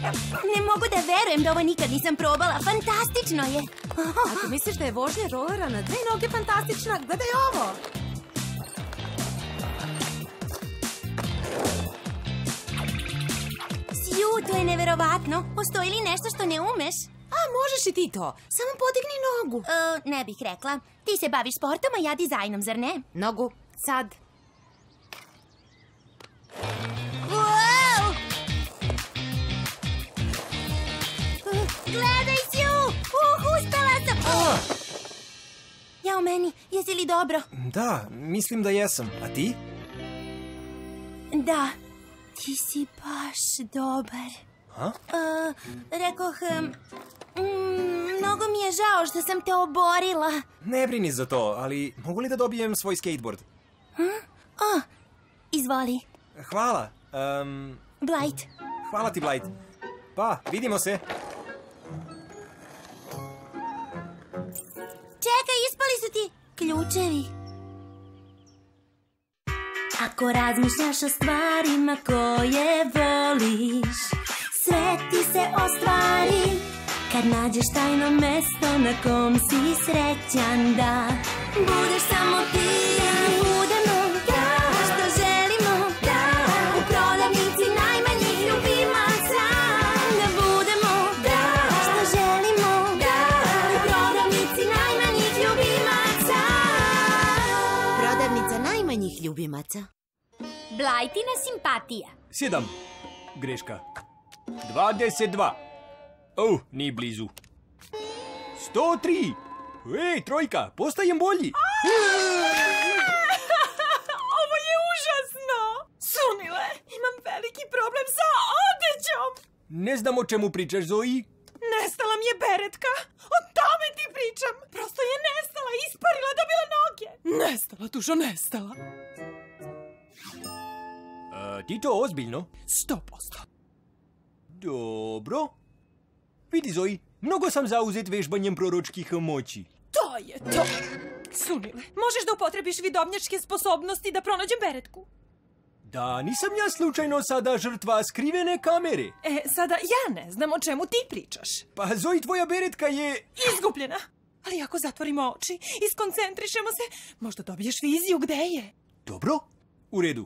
Ne mogu da verujem da ovo nikad nisam probala. Fantastično je. Ako misliš da je vožnja rolera na 2 noge fantastična, gledaj ovo. Sju, to je neverovatno. Postoji li nešto što ne umeš? A, možeš i ti to. Samo podigni nogu. Ne bih rekla. Ti se baviš sportom, a ja dizajnom, zar ne? Nogu, sad. Wow! Gledaj, Sju! Uspela sam! Jao meni, jesi li dobro? Da, mislim da jesam. A ti? Da, ti si baš dobar. Ha? Rekoh, mnogo mi je žao što sam te oborila. Ne brini za to, ali mogu li da dobijem svoj skateboard? Izvoli. Hvala. Blight. Hvala ti, Blight. Pa, vidimo se. Čekaj, ispali su ti ključevi. Ako razmišljaš o stvarima koje voliš, sve ti se ostvari. Kad nađeš tajno mesto na kom si srećan, da budeš samo ti. Budemo što želimo, u prodavnici najmanjih ljubimaca. Da budemo što želimo, u prodavnici najmanjih ljubimaca. Prodavnica najmanjih ljubimaca. Blightina simpatija. 7. Greška. 22. Ni blizu. 103. Ej, trojka, postajem bolji. Ovo je užasno! Sunile, imam veliki problem sa odećom! Ne znam o čemu pričaš, Zoe. Nestala mi je beretka! O tome ti pričam! Prosto je nestala, isparila, dobila noge! Nestala, Tušo, nestala! Ti to ozbiljno? 100%. Dobro. Vidi, Zoe, mnogo sam zauzet vežbanjem proročkih moći. To je to! Sunile, možeš da upotrebiš vidovnjačke sposobnosti da pronađem beretku? Da, nisam ja slučajno sada žrtva skrivene kamere. Sada ja ne znam o čemu ti pričaš. Pa, Zoe, tvoja beretka je... Izgubljena! Ali ako zatvorimo oči i skoncentrišemo se, možda dobiješ viziju gde je. Dobro, u redu.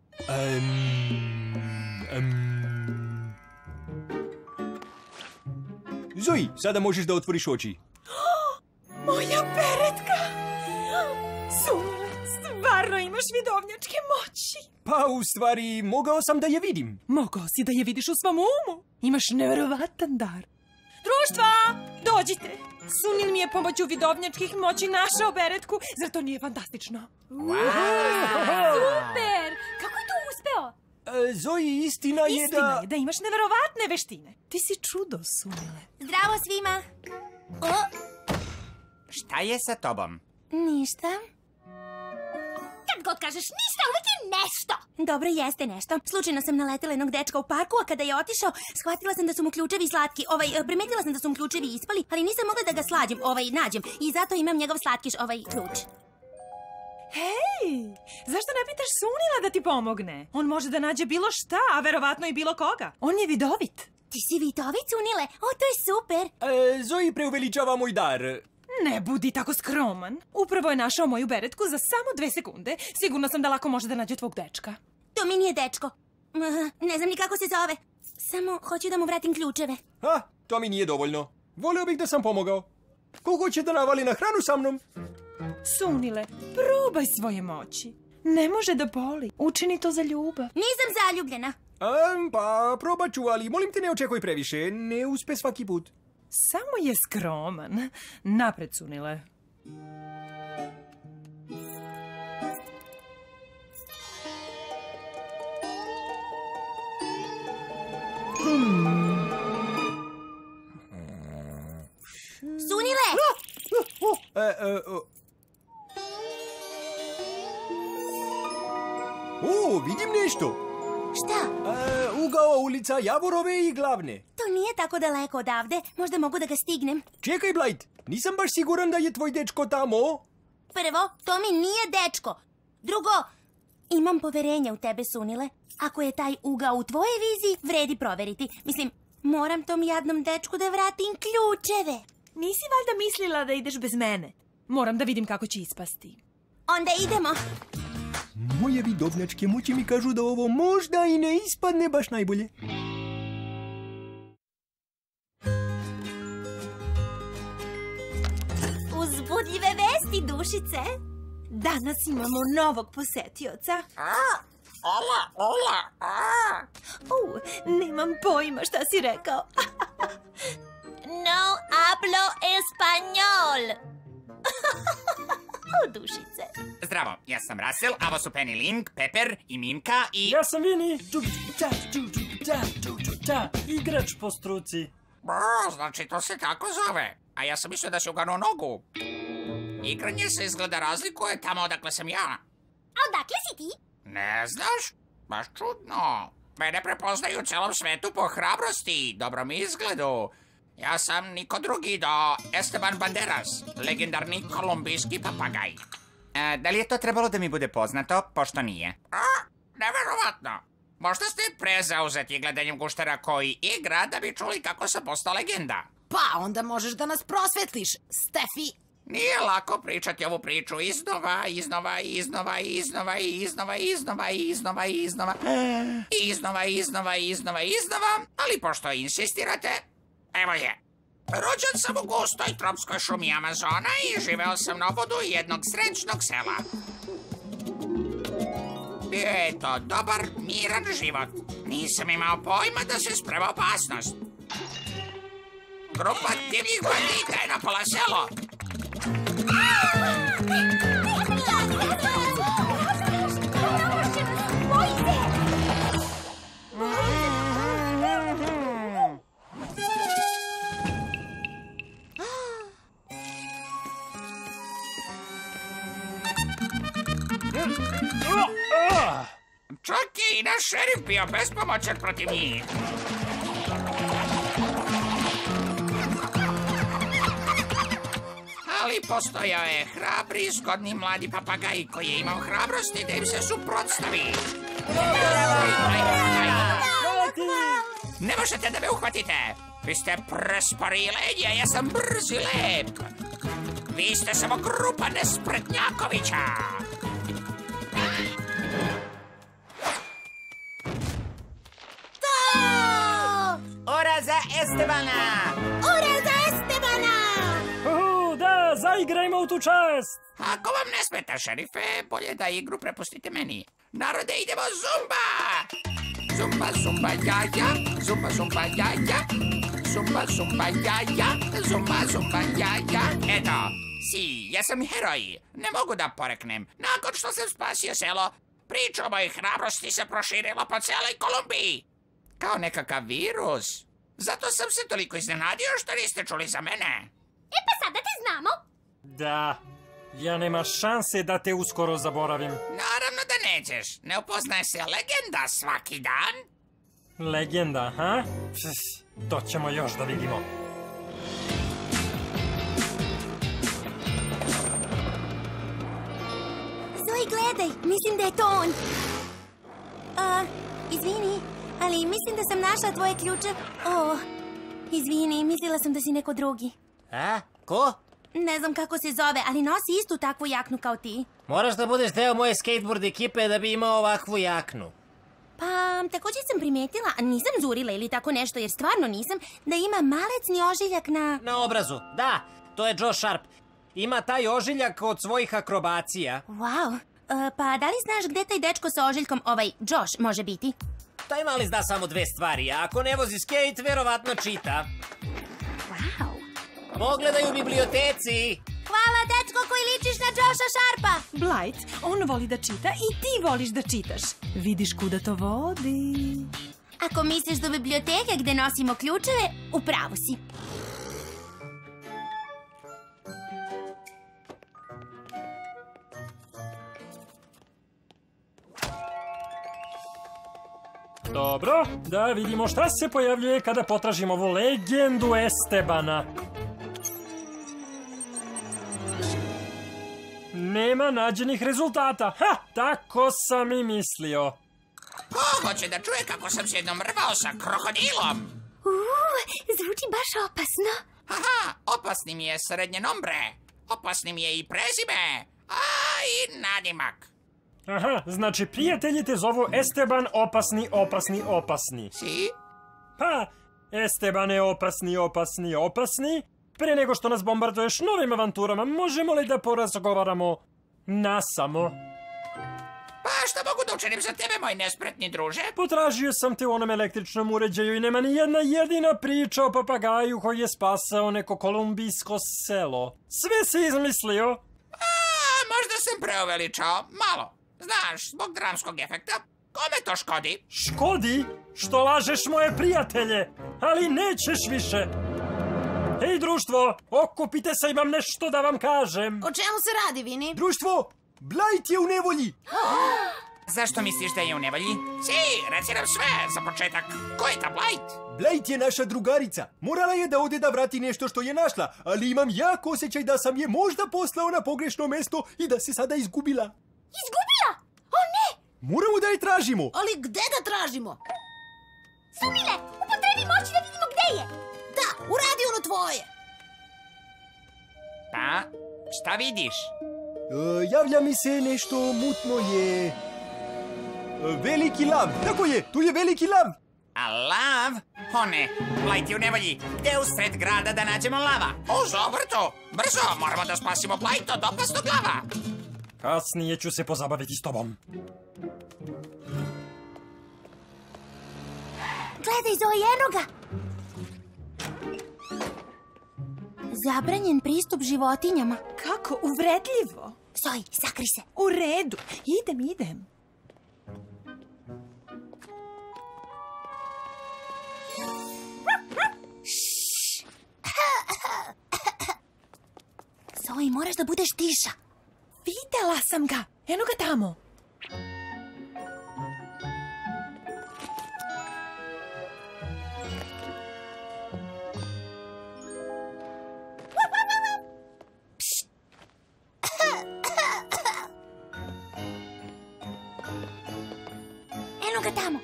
Zoe, sada možeš da otvoriš oči. Moja beretka! Sunile, stvarno imaš vidovnjačke moći. Pa, u stvari, mogao sam da je vidim. Mogao si da je vidiš u svom umu. Imaš neverovatan dar. Društva, dođite. Sunil mi je pomoću vidovnjačkih moći našao beretku. Zar to nije fantastično? Super! Kako je to uspeo? Zoe, istina je da... Istina je da imaš neverovatne veštine. Ti si čudo, Sunile. Zdravo svima. Šta je sa tobom? Ništa. Kad god kažeš ništa, uvijek je nešto. Dobro, jeste nešto. Slučajno sam naletela jednog dečka u parku, a kada je otišao, shvatila sam da su mu ključevi slatki. Primetila sam da su mu ključevi ispali, ali nisam mogla da ga nađem. I zato imam njegov slatkiš, ključ. Hej, zašto ne pitaš Sunila da ti pomogne? On može da nađe bilo šta, a verovatno i bilo koga. On je vidovit. Ti si vidovit, Sunile? O, to je super. Zoe preuveličava moj dar. Ne budi tako skroman. Upravo je našao moju beretku za samo 2 sekunde. Sigurna sam da lako može da nađe tvog dečka. To mi nije dečko. Ne znam ni kako se zove. Samo hoću da mu vratim ključeve. To mi nije dovoljno. Voleo bih da sam pomogao. Ko hoće da navali na hranu sa mnom? Sunile, probaj svoje moći. Ne može da boli. Učini to za ljubav. Nisam zaljubljena. Pa, probat ću, ali molim te ne očekuj previše. Ne uspe svaki put. Samo je skroman. Napred, Sunile. Sunile! Vidim nešto. Šta? Ugao ulica Javorove i Glavne. To nije tako daleko odavde. Možda mogu da ga stignem. Čekaj, Blight. Nisam baš siguran da je tvoj dečko tamo. Prvo, to mi nije dečko. Drugo, imam poverenja u tebe, Sunile. Ako je taj ugao u tvojoj viziji, vredi proveriti. Mislim, Moram tom jadnom dečku da vratim ključeve. Nisi valjda mislila da ideš bez mene? Moram da vidim kako će ispasti. Onda idemo. Moje vidovnjačke moći mi kažu da ovo možda i ne ispadne baš najbolje. Uzbudljive vesti, dušice. Danas imamo novog posetioca. Nemam pojma šta si rekao. No hablo español. O, dušice. Zdravo, ja sam Russell, a ovo su Penny Link, Pepper i Mimka i... Ja sam Vini, igrač po struci. Znači to se tako zove. A ja sam mislio da si uganuo nogu. Igranje se izgleda razlikuje tamo odakle sam ja. A odakle si ti? Ne znaš? Baš čudno. Mene prepoznaju u celom svetu po hrabrosti i dobrom izgledu. Ja sam niko drugi do Esteban Banderas, legendarni kolumbijski papagaj. Da li je to trebalo da mi bude poznato, pošto nije? Neverovatno. Možda ste prezauzeti gledanjem guštera koji igra da bi čuli kako sam postao legenda. Pa, onda možeš da nas prosvetliš, Stefi. Nije lako pričati ovu priču iznova, ali pošto insistirate, evo je. Rođen sam u gustoj tropskoj šumi Amazona i živeo sam na obodu jednog srećnog sela. Bio je to dobar, miran život. Nisam imao pojma da se sprema opasnost. Grupa divljih bandita je napala selo. Čak je i naš šerif bio bespomoćan protiv njih. Ali postojao je hrabri, zgodni mladi papagaj koji je imao hrabrosti da im se suprotstavi. Ne možete da me uhvatite. Vi ste prespori i lenji, a ja sam brz i lep. Vi ste samo grupa nespretnjakovića. Ora za Estebana! Ura za Estebana! Da, zaigrajmo u tu čast! Ako vam ne smeta, šerife, bolje da igru prepustite meni. Narode, idemo zumba! Zumba, zumba, jaja, zumba, zumba, jaja, zumba, zumba, jaja, zumba, zumba, jaja. Eto, ja sam heroj. Ne mogu da poreknem. Nakon što sam spasio selo, priča o mojoj hrabrosti se proširila po celoj Kolumbiji. Kao nekakav virus. Zato sam se toliko iznenadio što niste čuli za mene. E pa sada te znamo. Da, ja nema šanse da te uskoro zaboravim. Naravno da nećeš. Ne upoznaje se legenda svaki dan. Legenda, ha? To ćemo još da vidimo. Zoe, gledaj, mislim da je to on. Izvini, ali mislim da sam našla tvoje ključe. Izvini, mislila sam da si neko drugi. A? Ko? Ne znam kako se zove, ali nosi istu takvu jaknu kao ti. Moraš da budeš deo moje skateboard ekipe da bi imao ovakvu jaknu. Pa, također sam primetila, a nisam zurila ili tako nešto, jer stvarno nisam, da ima malecni ožiljak na... Na obrazu, da, to je Joe Sharp. Ima taj ožiljak od svojih akrobacija. Wow, pa da li znaš gde taj dečko sa ožiljkom, Josh, može biti? Taj mali zna samo dve stvari, a ako ne vozi skate, verovatno čita. Wow. Pogledaj u biblioteci. Hvala, dečko koji ličiš na Josha Sharpa. Blight, on voli da čita i ti voliš da čitaš. Vidiš kuda to vodi. Ako misliš do biblioteke gde nosimo ključeve, u pravu si. Dobro, da vidimo šta se pojavljuje kada potražimo ovu legendu Estebana. Nema nađenih rezultata. Ha, tako sam i mislio. Ko hoće da čuje kako sam se jednom rvao sa krokodilom? Zvuči baš opasno. Aha, opasni mi je srednje nombre. Opasni mi je i prezime. A i nadimak. Aha, znači prijatelji te zovu Esteban opasni, opasni, opasni. Si? Pa, Estebane opasni, opasni, opasni. Pre nego što nas bombarduješ novim avanturama, možemo li da porazgovaramo nasamo? Pa šta mogu da učinim za tebe, moj nespretni druže? Potražio sam te u onom električnom uređaju i nema ni jedna jedina priča o papagaju koji je spasao neko kolumbijsko selo. Sve si izmislio. Možda sam preuveličao, malo. Znaš, zbog dramskog efekta, kome to škodi? Škodi? Što lažeš moje prijatelje, ali nećeš više. Hej, društvo, okupite se, imam nešto da vam kažem. O čemu se radi, Vini? Društvo, Blight je u nevolji. Zašto misliš da je u nevolji? Si, reci nam sve, za početak. Ko je ta Blight? Blight je naša drugarica. Morala je da ode da vrati nešto što je našla, ali imam jak osjećaj da sam je možda poslao na pogrešno mesto i da se sada izgubila. Izgubila? O ne! Moramo da je tražimo. Ali gde da tražimo? Sumile, upotrebi moći da vidimo gde je. Da, uradi ono tvoje. Pa, šta vidiš? Javlja mi se nešto mutno je... Veliki lav, tako je, tu je veliki lav. A lav? O ne, Blight je u nevolji. Gde u sred grada da nađemo lava? O, zobrto! Brzo, moramo da spasimo Blight od opasnog lava. Kasnije ću se pozabaviti s tobom. Gledaj, Zoe, eno ga! Zabranjen pristup životinjama. Kako uvredljivo. Zoe, sakri se. U redu, idem. Zoe, moraš da budeš tiša. Videla sam ga. Eno ga tamo. Eno ga tamo.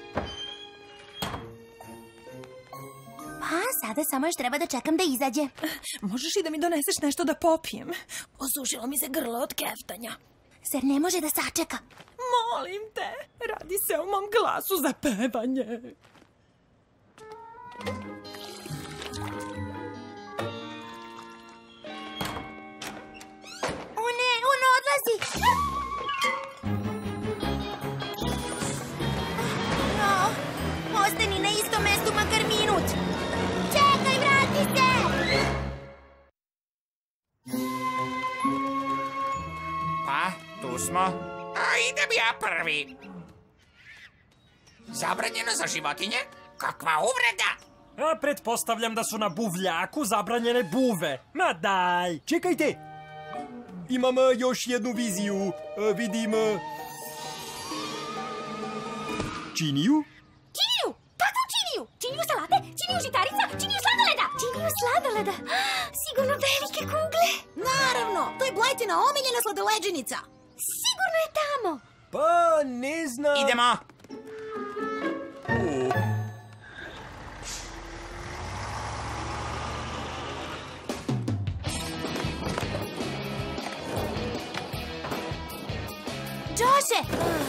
Pa, sada samo još treba da čekam da izađe. Možeš i da mi doneseš nešto da popijem? Osušilo mi se grlo od keftanja. Zar ne može da sačeka? Molim te, radi se o mom glasu za pevanje. O ne, on odlazi! No, ostani na istom mestu makar minut. Čekaj, vrati se! Pa, tu smo. A idem ja prvi. Zabranjeno za životinje? Kakva uvreda! A pretpostavljam da su na buvljaku zabranjene buve. Ma daj! Čekajte! Imam još jednu viziju. Vidim... Činiju? Činiju! Kakvu činiju? Činiju salate? Činiju žitarica? Činiju sladoleda? Činiju sladoleda? Sigurno velike kugle. Naravno, to je Blightina omiljena sladoleđenica. Sigurno je tamo. Pa, ne znam... Idemo! Joše!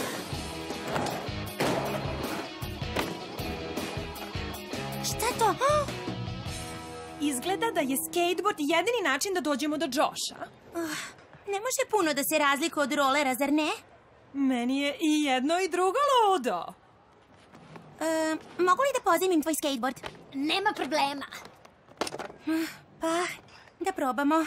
Šta to? Izgleda da je skateboard jedini način da dođemo do Josha. Ne može puno da se razlikuje od rolera, zar ne? Meni je i jedno i drugo ludo. Mogu li da pozajmim tvoj skateboard? Nema problema. Pa, da probamo.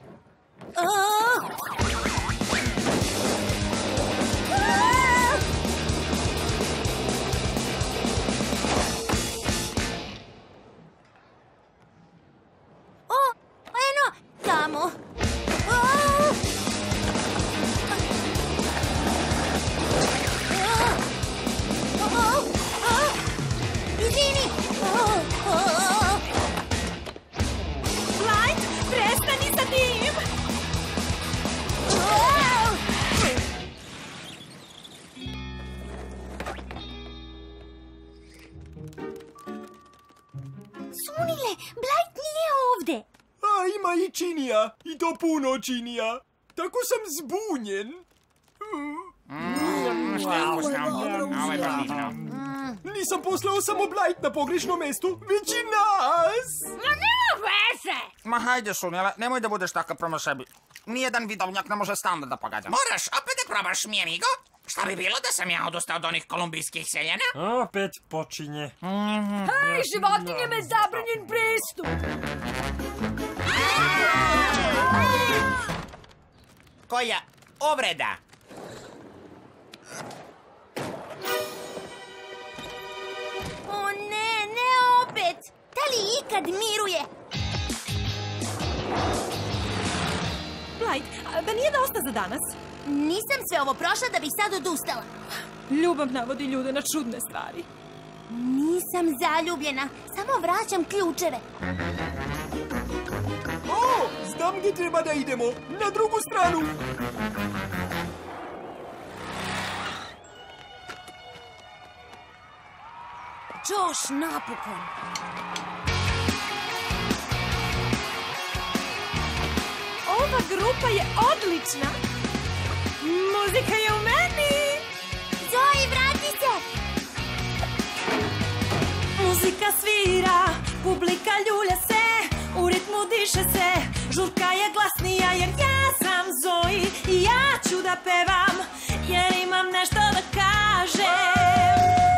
Eno, tamo. Izvini. Blight, prestani sa tim! Činija. I to puno Činija. Tako sam zbunjen. Šta je ukusno? Ovo je baš divno. Nisam poslao samo Blight na pogrešno mesto, već i nas. Ma nema veze! Ma hajde, Sunjele, nemoj da budeš takav prema sebi. Nijedan vidovnjak ne može stalno da pogađa. Moraš opet da probaš, mi amigo? Šta bi bilo da sam ja odustao od onih kolumbijskih seljana? Opet počinje. Hej, životinjama je zabranjen pristup! Koja ovreda? O ne, ne opet! Da li ikad miruje? Blight, da nije dosta za danas? Nisam sve ovo prošla da bih sad odustala. Ljubav navodi ljude na čudne stvari. Nisam zaljubljena, samo vraćam ključeve. O, znam gdje treba da idemo. Na drugu stranu. Josh, napokon. Ova grupa je odlična. Muzika je u meni. Zoe, vrati se! Muzika svira, publika ljulja se, u ritmu diše se, žurka je glasnija jer ja sam Zoe i ja ću da pevam, jer imam nešto da kažem.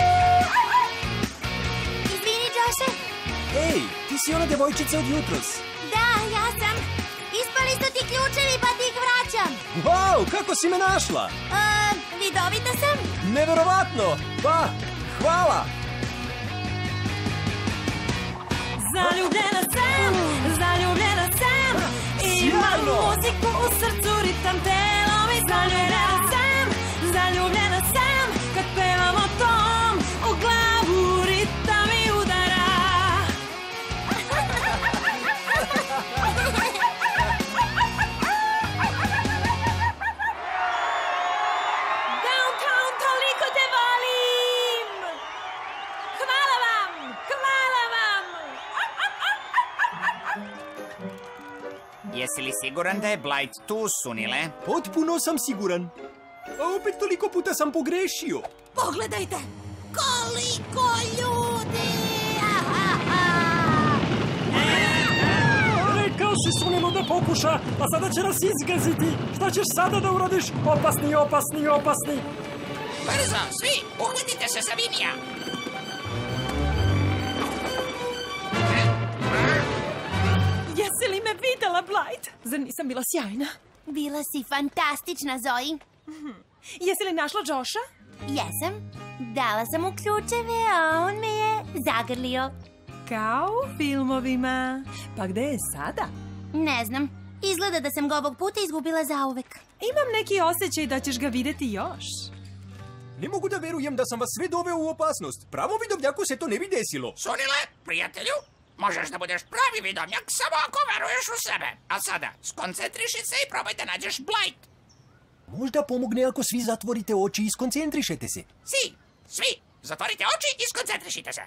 Izvini, Joshe. Ej, ti si ona devojčica od jutros. Da, ja sam. Ispali su ti ključevi pa ti ih vraćam. Wow, kako si me našla? Vidovita sam? Neverovatno! Pa, hvala! Zaljubljena sam, imam muziku u srcu, ritam telom i zaljubljena sam, kad pevam o tom, u glavu ritam i udara. Downtown, toliko te volim! Hvala vam! Jesi li siguran da je Blight tu, Sunile? Potpuno sam siguran. A opet toliko puta sam pogrešio. Pogledajte! Koliko ljudi! Rekao si Sunilu da pokuša, a sada će nas izgaziti. Šta ćeš sada da uradiš? Opasni. Brzo, svi, uhvatite se za Vinija. Jesi li me videla, Blight? Zar nisam bila sjajna? Bila si fantastična, Zoe. Jesi li našla Josha? Jesam. Dala sam mu ključeve, a on me je zagrlio. Kao u filmovima. Pa gde je sada? Ne znam. Izgleda da sam ga ovog puta izgubila zauvek. Imam neki osjećaj da ćeš ga videti još. Ne mogu da verujem da sam vas sve doveo u opasnost. Pravom vidovnjaku se to ne bi desilo. Sunile, prijatelju, možeš da budeš pravi vidovnjak samo ako veruješ u sebe. A sada, skoncentriši se i probaj da nađeš Blight. Možda pomogne ako svi zatvorite oči i skoncentrišete se. Svi, zatvorite oči i skoncentrišite se.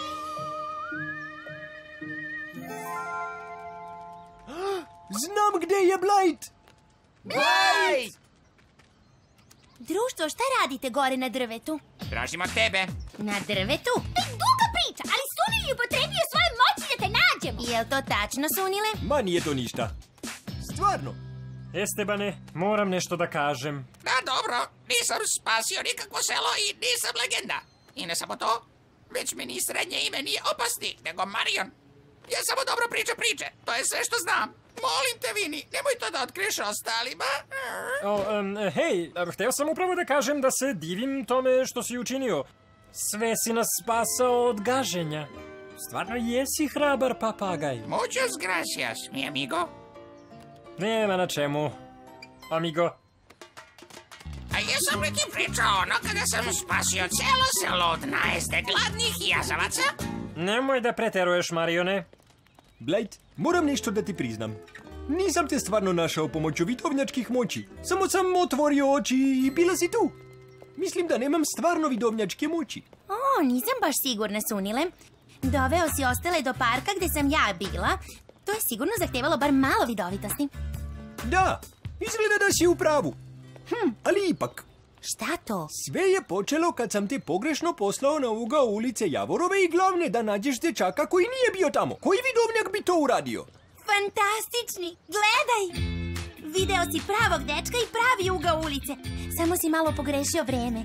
Znam gde je Blight! Blight! Društvo, šta radite gore na drvetu? Tražimo tebe. Na drvetu? Duga priča, ali Sunil je upotrebio svoje moći da te nađemo. Jel to tačno, Sunile? Ma nije to ništa. Stvarno. Estebane, moram nešto da kažem. Da, dobro, nisam spasio nikakvo selo i nisam legenda. I ne samo to, već mi ni srednje ime nije Opasni, nego Marion. Ja samo dobro pričam priče, to je sve što znam. Molim te, Vini, nemoj to da otkriješ ostalima. Hej, hteo sam upravo da kažem da se divim tome što si učinio. Sve si nas spasao od gaženja. Stvarno jesi hrabar papagaj. Muchas gracias, mi amigo. Nema na čemu, amigo. A jesam li ti pričao ono kada sam spasio celo selo od najezde gladnih jazavaca? Nemoj da preteruješ, Marione. Blight, moram nešto da ti priznam. Nisam te stvarno našao pomoću vidovnjačkih moći. Samo sam otvorio oči i bila si tu. Mislim da nemam stvarno vidovnjačke moći. O, nisam baš sigurna, Sunile. Doveo si ostale do parka gde sam ja bila. To je sigurno zahtevalo bar malo vidovitosti. Da, izgleda da si u pravu. Ali ipak, Šta to? sve je počelo kad sam te pogrešno poslao na ugao ulice Javorove i Glavne da nađeš dečaka koji nije bio tamo. Koji vidovnjak bi to uradio? Fantastični! Gledaj! Video si pravog dečka i pravi ugao ulice. Samo si malo pogrešio vreme.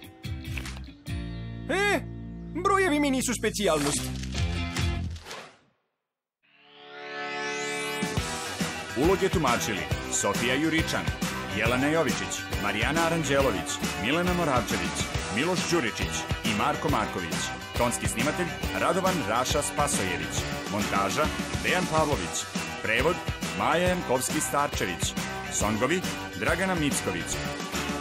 Brojevi mi nisu specijalnost. Uloge tumačili Sofija Juričan, Jelena Jovičić, Marijana Aranđelović, Milena Moravčević, Miloš Đuričić i Marko Marković. Tonski snimatelj Radovan Raša Spasojević. Montaža Dejan Pavlović. Prevod Maja Jankovski-Starčević. Songovi Dragana Micković.